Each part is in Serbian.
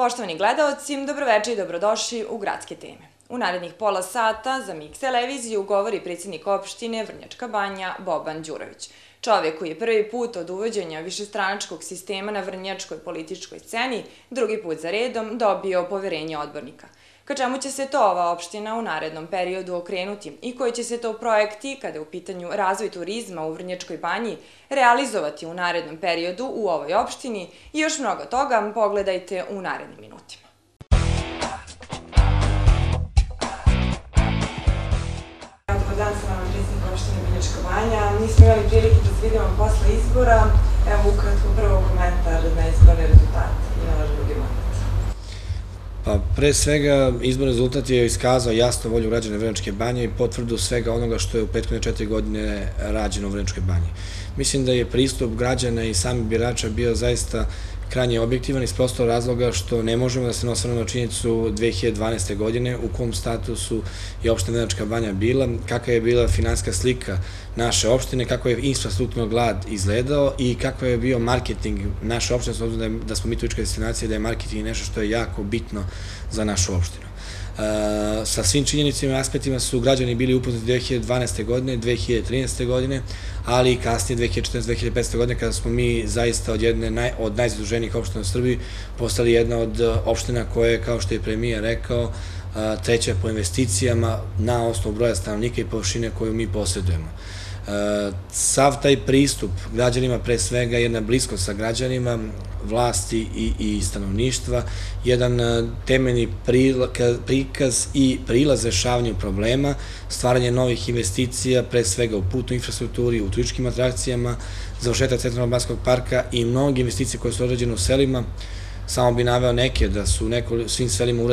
Poštovani gledaoci, dobroveče i dobrodošli u Gradske teme. U narednih pola sata za Mix televiziju govori predsjednik opštine Vrnjačka Banja Boban Đurović. Čovjek koji je prvi put od uvođenja višestranačkog sistema na vrnjačkoj političkoj sceni drugi put za redom dobio poverenje odbornika. Ka čemu će se to ova opština u narednom periodu okrenuti i koji će se to projekti, kada je u pitanju razvoj turizma u Vrnjačkoj Banji, realizovati u narednom periodu u ovoj opštini i još mnogo toga pogledajte u narednim minutima. Dobar dan, sa vama predsjednik opštine Vrnjačka Banja. Nismo imali prilike da se vidimo posle izbora. Evo ukratko prvo komentar na izborne rezultate i na vaš drugi mandat. Pa pre svega izborni rezultat je iskazao jasno volju građana Vrnjačke Banje i potvrdu svega onoga što je u prethodne 4 godine rađeno u Vrnjačkoj Banji. Mislim da je pristup građana i samih birača bio zaista krajnje objektivan iz prostog razloga što ne možemo da se ne osvrnemo na činjenicu 2012. godine u kom statusu je opština Vrnjačka Banja bila, kakva je bila finansijska slika naše opštine, kako je infrastrukturno glad izgledao i kako je bio marketing naše opštine, s obzirom da smo mi turistička destinacija, da je marketing nešto što je jako bitno za našu opštinu. Sa svim činjenicima i aspektima su građani bili upoznati 2012. godine, 2013. godine, ali i kasnije 2014-2015. godine kada smo mi zaista od jedne od najzaduženijih opština u Srbiji postali jedna od opština koja je, kao što je premijer rekao, treća po investicijama na osnovu broja stanovnika i površine koju mi posjedujemo. Sav taj pristup građanima, pre svega jedna bliskost sa građanima, vlasti i stanovništva, jedan temeljni prikaz i prilaz rešavanju problema, stvaranje novih investicija, pre svega u putnoj infrastrukturi, u turističkim atrakcijama, završetak centralnog banjskog parka i mnoge investicije koje su određene u selima. Samo bi naveo neke, da su u svim selima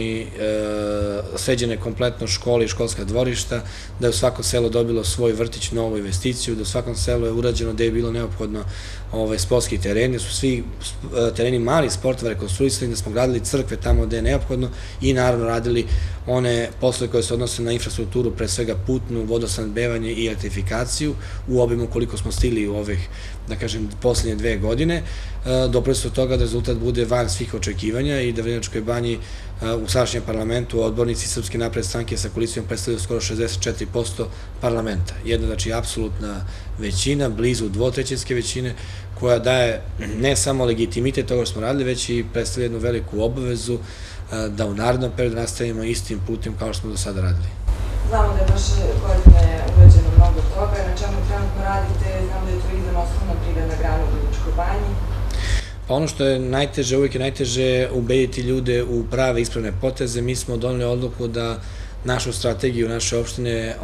sređene kompletno škole i školska dvorišta, da je u svako selo dobilo svoj vrtić, novu investiciju, da u svakom selu je urađeno gde je bilo neophodno sportski tereni, da su svi tereni malih sportova rekonstruisani, da smo gradili crkve tamo gde je neophodno i naravno radili one poslove koje se odnose na infrastrukturu, pre svega putnu, vodosnabdevanje i elektrifikaciju u obimu koliko smo stigli u ovih, da kažem, poslednje 2 godine, doprali su od toga da rezultat bude van svih očekivanja i da Vrnjačkoj Banji u sadašnjem parlamentu odbornici Srpske napredne stranke sa koalicijom predstavljaju skoro 64% parlamenta. Jedna, znači, apsolutna većina, blizu dvotrećinske većine, koja daje ne samo legitimitet toga što smo radili, već i predstavlja jednu veliku obavezu da u narednom periodu nastavimo istim putem kao što smo do sada radili. Znamo da je vaše godine urađeno mnogo toga, na čemu trenutno radite, znamo da je turizam osnovna privredna grana u Vrnjačkoj Banji. Pa ono što je najteže, uvijek je najteže ubediti ljude u prave ispravne poteze. Mi smo doneli odluku da našu strategiju, naše opštine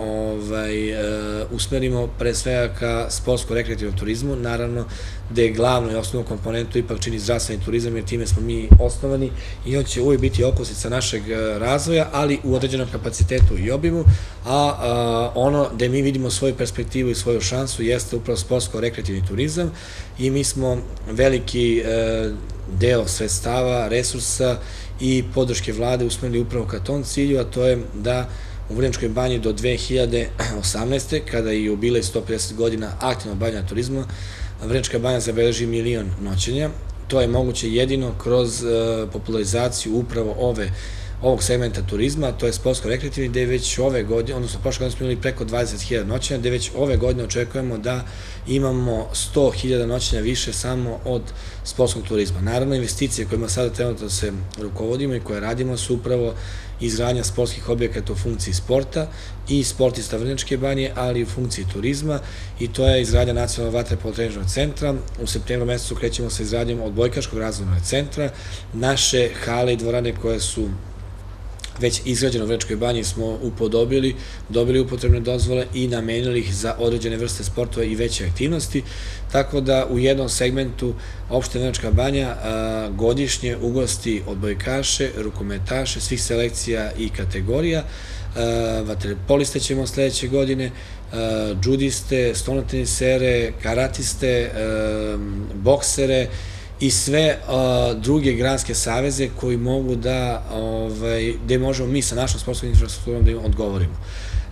usmerimo pre svega ka sportsko-rekreativnom turizmu, naravno gde je glavno i osnovnu komponentu ipak čini zdravstveni turizam, jer time smo mi osnovani i on će uvijek biti okosnica našeg razvoja, ali u određenom kapacitetu i obimu, a ono gde mi vidimo svoju perspektivu i svoju šansu jeste upravo sportsko-rekreativni turizam i mi smo veliki deo sredstava, resursa i podrške vlade usmerili upravo ka tom cilju, a to je da u Vrnjačkoj Banji do 2018. kada je jubilej 150 godina aktivnog bavljenja turizma, Vrnjačka Banja zabeleži 1.000.000 noćenja. To je moguće jedino kroz popularizaciju upravo ovog segmenta turizma, to je sportsko-rekreativni, gde već ove godine, odnosno prošle godine smo imali preko 20.000 noćenja, gde već ove godine očekujemo da imamo 100.000 noćenja više samo od sportskog turizma. Naravno, investicije kojima sada trenutno se rukovodimo i koje radimo su upravo izgradnja sportskih objekata u funkciji sporta i sportista Vrnjačke Banje, ali i u funkciji turizma, i to je izgradnja nacionalnog vaterpolo-treninškog centra. U septembru mesecu krećemo sa izgradnjom odbojkaškog razvojnog centra. Naše hale i dvorane koje su već izgrađeno u Vrnjačkoj Banji smo upodobili, dobili upotrebne dozvole i namenili ih za određene vrste sportova i veće aktivnosti, tako da u jednom segmentu opština Vrnjačka Banja godišnje ugosti odbojkaše, rukometaše, svih selekcija i kategorija, vaterpoliste ćemo sledeće godine, džudiste, stonotenisere, karatiste, boksere i sve druge granske saveze koji mogu da, gde možemo mi sa našom sportskom infrastrukturom da im odgovorimo.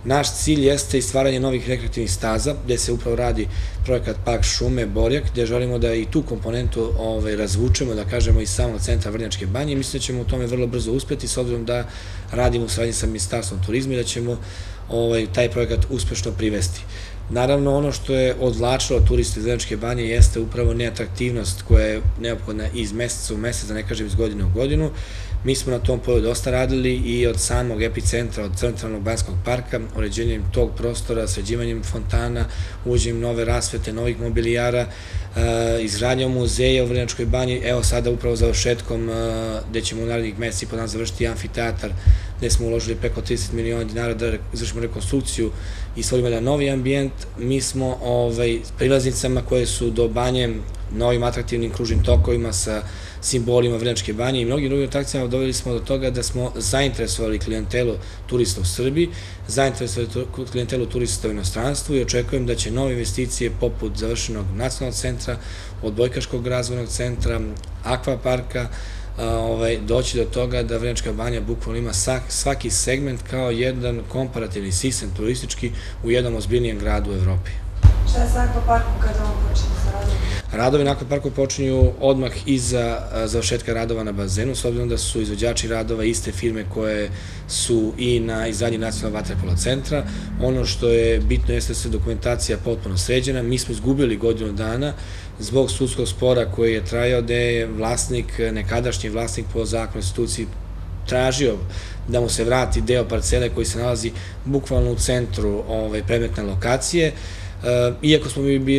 Naš cilj jeste i stvaranje novih rekreativnih staza, gde se upravo radi projekat Park šume Borjak, gde želimo da i tu komponentu razvučemo, da kažemo, iz samog centra Vrnjačke Banje i mislim da ćemo u tome vrlo brzo uspeti, s obzirom da radimo u saradnji sa Ministarstvom turizma i da ćemo taj projekat uspešno privesti. Naravno, ono što je odvlačilo turiste iz Vrnjačke Banje jeste upravo neatraktivnost koja je neophodna iz meseca u mesec, da ne kažem iz godine u godinu. Mi smo na tom polju dosta radili i od samog epicentra, od centralnog banjskog parka, uređenjem tog prostora, sređivanjem fontana, uvođenjem nove rasvete, novih mobilijara, izgradnjom muzeja u Vrnjačkoj Banji, evo sada upravo završetkom gde ćemo u narednih meseci i po dana završiti amfiteatar, gde smo uložili preko 30 miliona dinara da izvršimo rekonstrukciju i stvorimo jedan novi ambijent. Mi smo prilaznicama koje su do Banje, novim atraktivnim kružnim tokovima sa simbolima Vrnjačke Banje i mnogim drugim atrakcijama doveli smo do toga da smo zainteresovali klijentelu turista u Srbiji, zainteresovali klijentelu turista u inostranstvu i očekujem da će nove investicije poput završenog nacionalnog centra, odbojkaškog razvojnog centra, akvaparka, doći do toga da Vrnjačka Banja bukvalno ima svaki segment kao jedan komparativni sistem turistički u jednom ozbiljnijem gradu u Evropi. Šta je sa akvaparkom kada on počne sa radom? Radovi na akvaparku počinju odmah iza završetka radova na bazenu, s obzirom da su izvođači radova iste firme koje su i na izgradnji nacionalnog vaterpolo centra. Ono što je bitno jeste da se dokumentacija potpuno sređena. Mi smo izgubili godinu dana zbog sudskog spora koji je trajao, gde je vlasnik, nekadašnji vlasnik po zakonu instituciji tražio da mu se vrati deo parcele koji se nalazi bukvalno u centru predmetne lokacije. Iako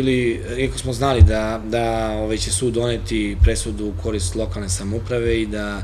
smo znali da će sud doneti presudu u korist lokalne samouprave i da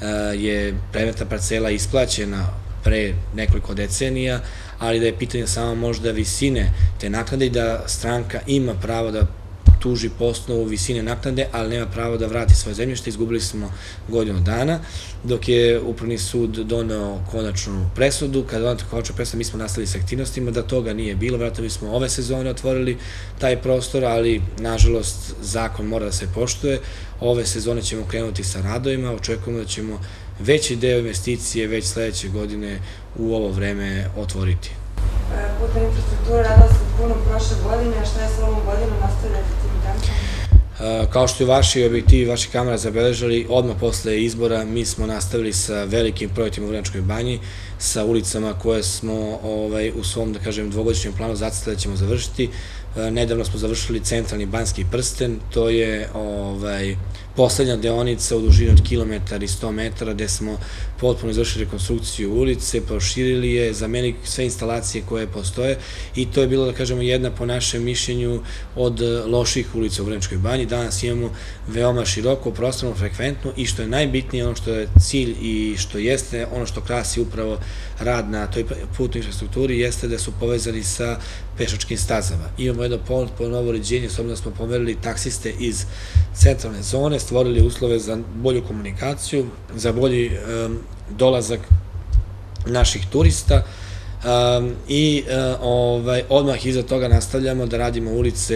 je predmetna parcela isplaćena pre nekoliko decenija, ali da je pitanje samo možda visine te naknade i da stranka ima pravo da tuži po osnovu visine naknade, ali nema pravo da vrati svoje zemljište. Izgubili smo godinu dana, dok je Upravni sud doneo konačnu presudu. Kada donete konačnu presudu, mi smo nastavili sa aktivnostima, da toga nije bilo. Vratno mi smo ove sezone otvorili taj prostor, ali nažalost zakon mora da se poštuje. Ove sezone ćemo krenuti sa radovima, očekujemo da ćemo veći deo investicije već sledeće godine u ovo vreme otvoriti. Putna infrastruktura radila se puno prošle godine, a šta je sa ovom godinom nastavljati tim tempom? Kao što je vaši objektivi, vaši kamera zabeležali, odmah posle izbora mi smo nastavili sa velikim projektima u Vrnjačkoj Banji, sa ulicama koje smo u svom, da kažem, dvogodišnjem planu zacrtali da ćemo završiti. Nedavno smo završili centralni banjski prsten, to je poslednja deonica u dužini od kilometar i 100 metara, gde smo potpuno izvršili rekonstrukciju ulice, proširili je, zamenili sve instalacije koje postoje i to je bilo, da kažemo, jedna po našem mišljenju od loših ulica u Vrnjačkoj Banji. Danas imamo veoma široko, prostorno, frekventno i što je najbitnije, ono što je cilj i što jeste, ono što krasi upravo rad na toj putnoj infrastrukturi, jeste da su povezani sa pešačkim stazama. Imamo jedno potpuno novo uređenje, s obzirom da smo pomerili taksiste iz centralne zone, stvorili uslove za bolju komunikaciju, za bolji dolazak naših turista i odmah iza toga nastavljamo da radimo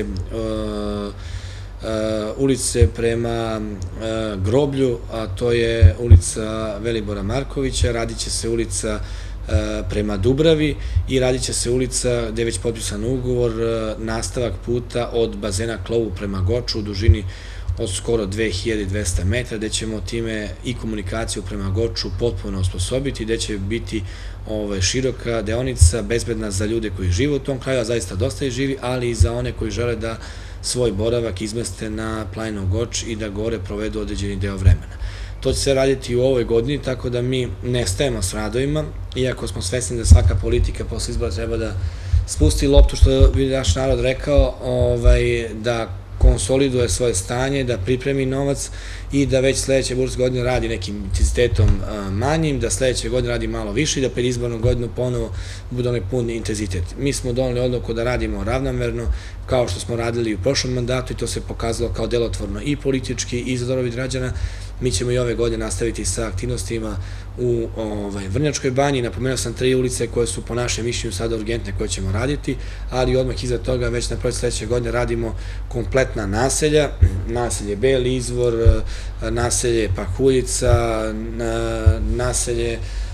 ulice prema groblju, a to je ulica Velibora Markovića, radit će se ulica prema Dubravi i radit će se ulica gde je već potpisan ugovor, nastavak puta od bazena Klovu prema Goču u dužini od skoro 2200 metara, gde ćemo time i komunikaciju prema Goču potpuno osposobiti, gde će biti široka deonica, bezbedna za ljude koji žive u tom kraju, a zaista dosta i živi, ali i za one koji žele da svoj boravak izmeste na planinu Goč i da gore provedu određeni deo vremena. To će se raditi u ovoj godini, tako da mi ne stajemo s radovima, iako smo svesni da svaka politika posle izbora treba da spusti loptu, što bi naš narod rekao, da konsoliduje svoje stanje, da pripremi novac i da već sledeće budžetske godine radi nekim intenzitetom manjim, da sledeće godine radi malo više i da pred izbornu godinu ponovo bude onaj pun intenzitet. Mi smo doneli odluku da radimo ravnomerno, kao što smo radili u prošlom mandatu i to se pokazalo kao delotvorno i politički i za dobrobit građana. Mi ćemo i ove godine nastaviti sa aktivnostima u Vrnjačkoj Banji. Napomenuo sam 3 ulice koje su po našem mišljenju sada urgentne koje ćemo raditi, ali odmah iza toga već na proleće sledeće godine radimo kompletna naselja, naselje Beli izvor, naselje Pakuljica, naselje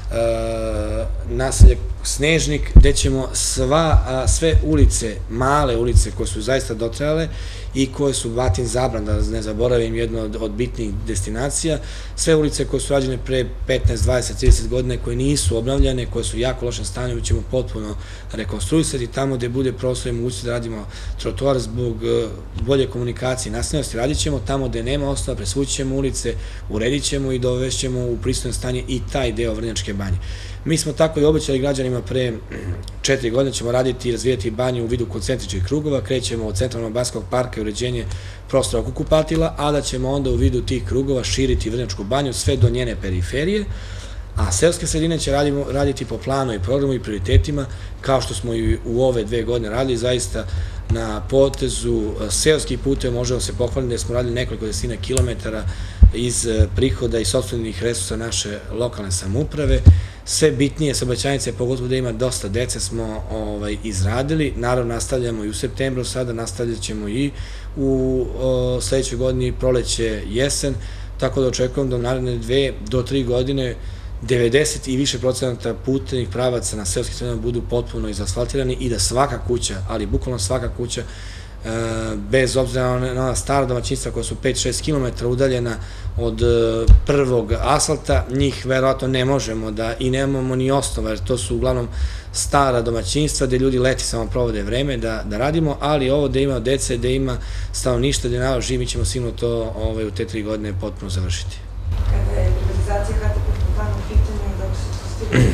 naselje Snežnik, gde ćemo sve ulice, male ulice koje su zaista dotrajale i koje su Batin Zabran, da ne zaboravim, jedno od bitnih destinacija, sve ulice koje su rađene pre 15, 20, 30 godine, koje nisu obnavljane, koje su u jako lošem stanju, ćemo potpuno rekonstruisati tamo gde bude prostor i mogućnosti da radimo trotoar zbog bolje komunikacije i naseljenosti, radit ćemo tamo gde nema osnova, presvući ćemo ulice, uredit ćemo i dovešćemo u pristojno stanje i taj deo Vrnjačke banje. Mi smo tako i obećali građanima pre 4 godine, ćemo raditi i razvijati banju u vidu koncentričnih krugova, krećemo od centralnog banjskog parka i uređenje prostora oko kupatila, a da ćemo onda u vidu tih krugova širiti Vrnjačku banju sve do njene periferije, a seoske sredine će raditi po planu i programu i prioritetima, kao što smo i u ove 2 godine radili, zaista na potezu seoskih puteva možemo se pohvaliti da smo radili nekoliko desetina kilometara iz prihoda i sopstvenih resursa naše lokalne samouprave. Sve bitnije saobraćajnice, pogotovo da ima dosta dece, smo izradili. Naravno, nastavljamo i u septembru, sada nastavljat ćemo i u sledećoj godini, proleće, jesen, tako da očekujem da u naredne 2 do 3 godine 90 i više procenata putevnih pravaca na seoskim sredinama budu potpuno izasfaltirani i da svaka kuća, ali bukvalno svaka kuća, bez obzira na ona stara domaćinstva koja su 5-6 km udaljena od prvog asfalta, njih verovatno ne možemo da i nemamo ni osnova, jer to su uglavnom stara domaćinstva gde ljudi leti samo provode vreme da radimo, ali ovo gde ima dece, gde ima stanovništva, gde narod živi, mi ćemo sigurno to u te 3 godine potpuno završiti. Kada je privatizacija HTP Fontana u pitanju, dok se to stigli?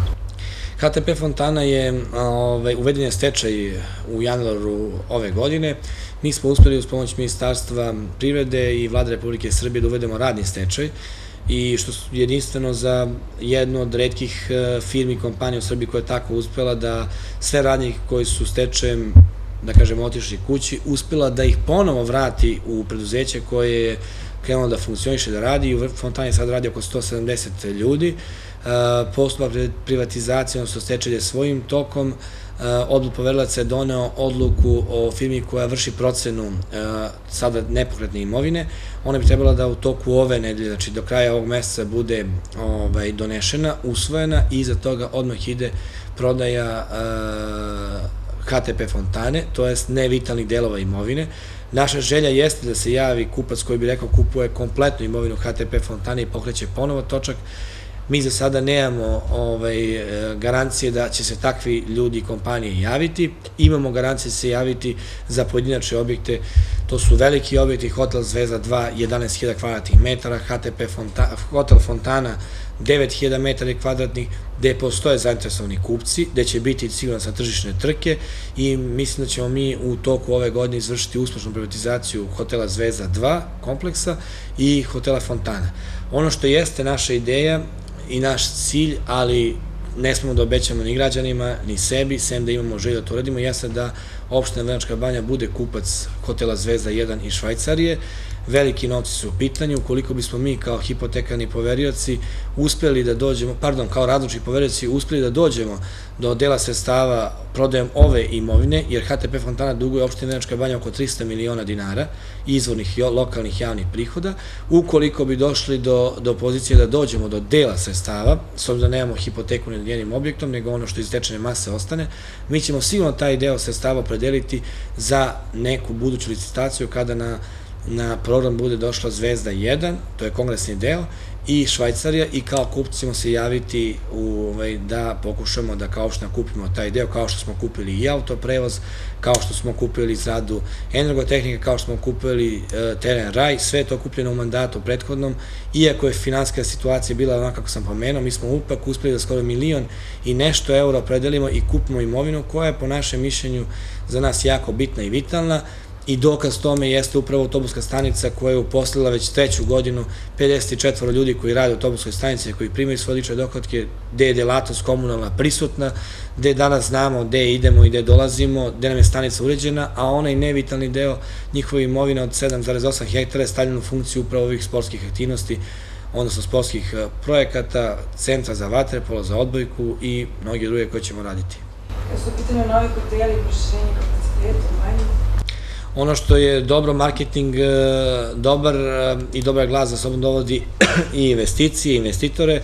HTP Fontana je uveden je stečaj u januaru ove godine. Mi smo uspeli uz pomoć Ministarstva privrede i Vlade Republike Srbije da uvedemo radni stečaj i što je jedinstveno za jednu od retkih firmi i kompanija u Srbiji koja je tako uspela da sve radnike koji su stečajem, da kažemo, otišli kući, uspela da ih ponovo vrati u preduzeće koje je krenulo da funkcioniše, da radi. U Fontani sad radi oko 170 ljudi. Postupak privatizacije, odnosno stečaj je svojim tokom. Odbor poverilaca je doneo odluku o firmi koja vrši procenu sada nepokretne imovine. Ona bi trebala da u toku ove nedelje, znači do kraja ovog meseca, bude donešena, usvojena i iza toga odmah ide prodaja HTP Fontane, to jest nevitalnih delova imovine. Naša želja jeste da se javi kupac koji bi rekao kupuje kompletnu imovinu HTP Fontane i pokreće ponovo točak. Mi za sada nemamo garancije da će se takvi ljudi i kompanije javiti. Imamo garancije da će se javiti za pojedinačne objekte. To su veliki objekti, Hotel Zvezda 2, 11.000 kvadratnih metara, Hotel Fontana 9.000 metara kvadratnih, gde postoje zainteresovani kupci, gde će biti sigurno sa tržišne trke i mislim da ćemo mi u toku ove godine izvršiti uspešnu privatizaciju Hotela Zvezda 2 kompleksa i Hotela Fontana. Ono što jeste naša ideja i naš cilj, ali ne smemo da obećamo ni građanima, ni sebi, sem da imamo želju da to radimo, jeste da opština Vrnjačka banja bude kupac Hotela Zvezda 1 iz Švajcarije. Veliki novci su u pitanju. Ukoliko bismo mi kao hipotekarni poverioci uspeli da dođemo, kao različiti poverioci uspeli da dođemo do dela sredstava prodajem ove imovine, jer HTP Fontana duguje opštini Vrnjačka banja oko 300 miliona dinara izvornih lokalnih javnih prihoda. Ukoliko bi došli do pozicije da dođemo do dela sredstava, s obzirom da nemamo hipoteku nad jednim objektom, nego ono što iz stečajne mase ostane, mi ćemo sigurno taj deo sredstava opredeliti za neku buduću licitaciju kada na program bude došla Zvezda 1, to je kongresni deo, i Švajcarija, i kao kupci ćemo se javiti da pokušamo da kao opština kupimo taj deo, kao što smo kupili i autoprevoz, kao što smo kupili zgradu Energotehnike, kao što smo kupili teren Raj, sve je to kupljeno u mandatu prethodnom. Iako je finansijska situacija bila onako kako sam pomenuo, mi smo upak uspeli da skoro 1 milion i nešto eura opredelimo i kupimo imovinu koja je po našem mišljenju za nas jako bitna i vitalna. I dokaz tome jeste upravo autobuska stanica koja je uposlila već 3. godinu 54 ljudi koji rade u autobuskoj stanici, koji primaju svoje lične dohotke, gde je delatnost komunalna prisutna, gde danas znamo gde idemo i gde dolazimo, gde nam je stanica uređena, a onaj nevitalni deo njihove imovine od 7,8 hektara je stavljeno u funkciju upravo ovih sportskih aktivnosti, odnosno sportskih projekata, centra za vaterpolo, za odbojku i mnoge druge koje ćemo raditi. Kada su u pitanju novi hoteli i proširenje kapaciteta u banji? Ono što je dobro, marketing dobar i dobar glas za sobom dovodi i investicije, investitore.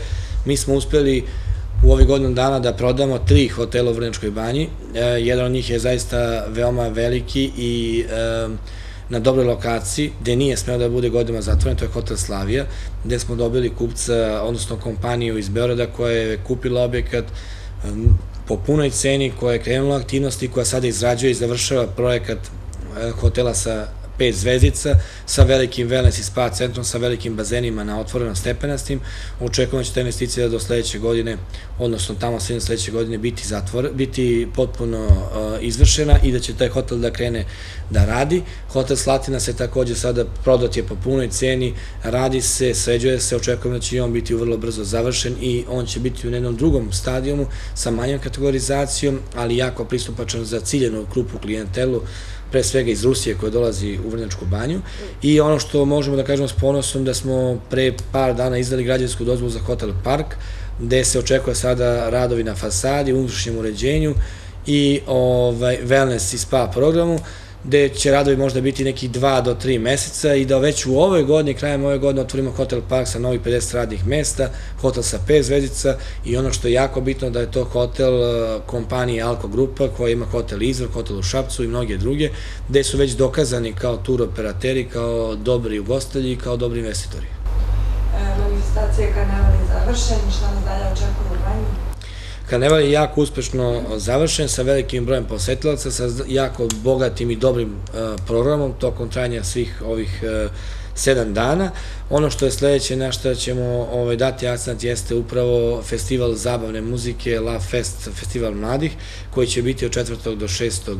Mi smo uspeli u ovih godinu dana da prodamo 3 hotela u Vrnjačkoj Banji. Jedan od njih je zaista veoma veliki i na dobroj lokaciji, gde nije smeo da bude godinama zatvoren, to je Hotel Slavija, gde smo dobili kupca, odnosno kompaniju iz Beograda koja je kupila objekat po punoj ceni, koja je krenula aktivnosti, koja sada izrađuje i završava projekat hotela sa 5 zvezdica, sa velikim wellness i spa centrom, sa velikim bazenima na otvorenom stepenastim. Očekujemo da će ta investicija do sledeće godine, odnosno tamo sve sledeće godine biti potpuno izvršena i da će taj hotel da krene da radi. Hotel Slatina se takođe sada prodat je po punoj ceni, radi se, sređuje se, očekujemo da će i on biti vrlo brzo završen i on će biti u jednom drugom stadijumu sa manjom kategorizacijom, ali jako pristupačan za ciljenu grupu klijentelu, pre svega iz Rusije koja dolazi u Vrnjačku Banju. I ono što možemo da kažemo s ponosom da smo pre par dana izdali građevinsku dozvolu za Hotel Park, gde se očekuje sada radovi na fasadi, unutrašnjem uređenju i wellness i spa programu, gde će radovi možda biti nekih 2 do 3 meseca i da već u ovoj godini, krajem ove godine, otvorimo Hotel Park sa novih 50 radnih mesta, hotel sa 5 zvezdica i ono što je jako bitno da je to hotel kompanije Alko Grupa koja ima hotel Izvor, hotel u Šapcu i mnoge druge, gde su već dokazani kao tur operateri, kao dobri ugostitelji i kao dobri investitori. Manifestacija Karneval je završen, šta nas dalje očekuje u Banji? Karneval je jako uspešno završen sa velikim brojem posetilaca, sa jako bogatim i dobrim programom tokom trajanja svih ovih 7 dana. Ono što je sledeće na što ćemo dati akcent jeste upravo festival zabavne muzike, Love Fest, festival mladih, koji će biti od 4. do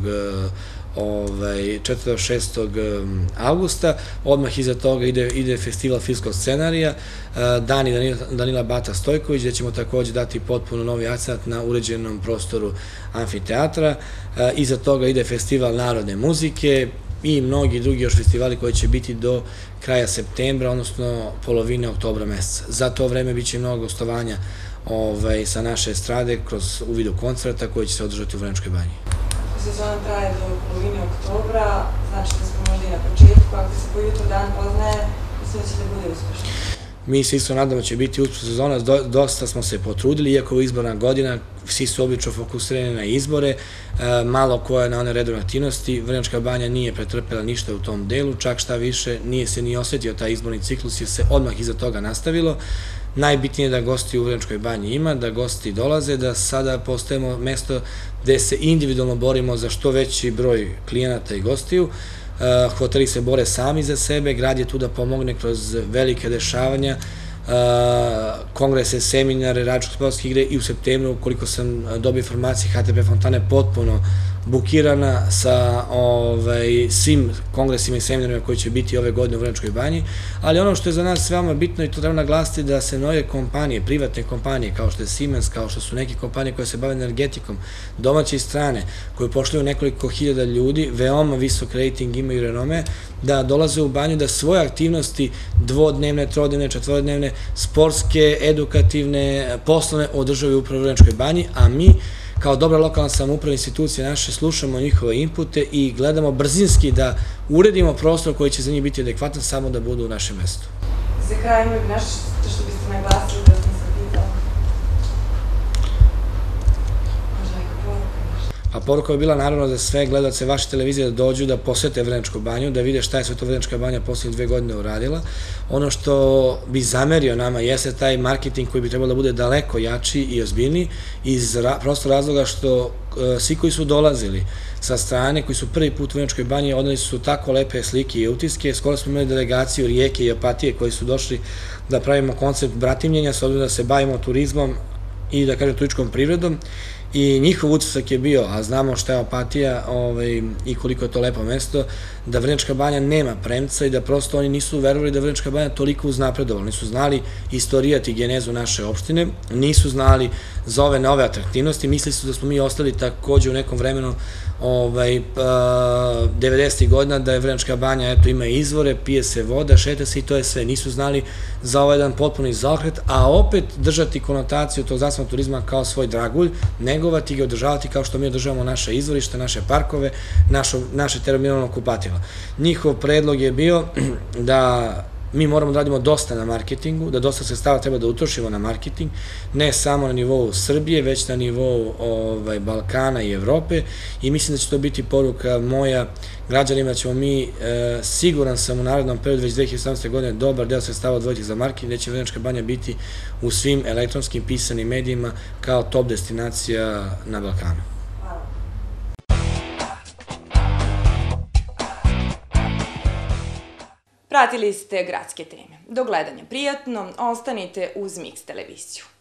6. avgusta. Odmah iza toga ide festival filmskog scenarija, Dani Danila Bata Stojković, gde ćemo takođe dati potpuno novi akcent na uređenom prostoru amfiteatra. Iza toga ide festival narodne muzike i mnogi drugi još festivali koji će biti do kraja septembra, odnosno polovine oktobra meseca. Za to vreme biće mnogo gostovanja sa naše estrade u vidu koncerta koji će se održati u Vrnjačkoj Banji. Sezona traje do polovine oktobra, znači da smo možda i na početku, ako se po jutru dan poznaje, mislim da će da bude uspešno. Mi se isto nadamo da će biti uspešna sezona, dosta smo se potrudili, iako je izborna godina, svi su obično fokusirani na izbore, malo koje na one redovne aktivnosti, Vrnjačka Banja nije pretrpela ništa u tom delu, čak šta više, nije se ni osetio taj izborni ciklus jer se odmah iza toga nastavilo. Najbitnije je da gosti u Vrnjačkoj Banji ima, da gosti dolaze, da sada postajemo mesto gde se individualno borimo za što veći broj klijenata i gostiju. Hoteli se bore sami za sebe, grad je tu da pomogne kroz velike dešavanja, kongrese, seminare, različite sportske igre i u septembru, ukoliko sam dobio informacije, HTP Fontana je potpuno bukirana sa svim kongresima i seminarima koji će biti ove godine u Vrnjačkoj Banji, ali ono što je za nas veoma bitno i to treba naglasiti da se nove kompanije, privatne kompanije kao što je Siemens, kao što su neke kompanije koje se bave energetikom, domaće i strane, koje pošalju nekoliko hiljada ljudi, veoma visok rating imaju renome, da dolaze u Banju, da svoje aktivnosti dvodnevne, trodnevne, četvorodnevne, sportske, edukativne, poslovne održavaju upravo u Vrnjačkoj Banji, a mi kao dobra lokalna samouprava institucije naše slušamo njihove inpute i gledamo brzinski da uredimo prostor koji će za njih biti adekvatan samo da budu u našem mestu. Za kraj imaju nešto što biste naglasili da sam se pitala? Možda neka poruka nešto? A poruka je bila naravno za sve gledalce vaše televizije da dođu da posete Vrnjačku Banju, da vide šta je sve to Vrnjačka Banja poslednjih 2 godine uradila. Ono što bi zamerio nama jeste taj marketing koji bi trebalo da bude daleko jači i ozbiljniji iz prosto razloga što svi koji su dolazili sa strane, koji su prvi put u Vrnjačkoj Banji, odneli su tako lepe slike i utiske. Skoro smo imali delegaciju Rijeke i Opatije koji su došli da pravimo koncept bratimljenja, s obzirom da se bavimo turizmom i da kažem turističkom privredom. I njihov utisak je bio, a znamo šta je Opatija i koliko je to lepo mesto, da Vrnjačka Banja nema premca i da prosto oni nisu verovali da Vrnjačka Banja toliko uznapredovala. Nisu znali istorijat i genezu naše opštine, nisu znali za ove nove atraktivnosti, mislili su da smo mi ostali takođe u nekom vremenu 90. godina da je Vrnjačka Banja, eto ima izvore, pije se voda, šeta se i to je sve. Nisu znali za ovaj jedan potpuni zaokret, a opet držati konotaciju tog zdravstvenog turizma kao svoj dragulj, negovati ga, održavati kao što mi održavamo naše izvorište, naše parkove, naše terminalno kupatilo. Njihov predlog je bio da mi moramo da radimo dosta na marketingu, da dosta sredstava treba da utrošimo na marketing, ne samo na nivou Srbije, već na nivou Balkana i Evrope i mislim da će to biti poruka moja građanima, da ćemo mi, siguran sam u narednom periodu, već 2017. godine, dobar deo sredstava odvojiti za marketing, da će Vrnjačka Banja biti u svim elektronskim pisanim medijima kao top destinacija na Balkanu. Pratili ste Gradske teme. Do gledanja prijatno, ostanite uz Mix televiziju.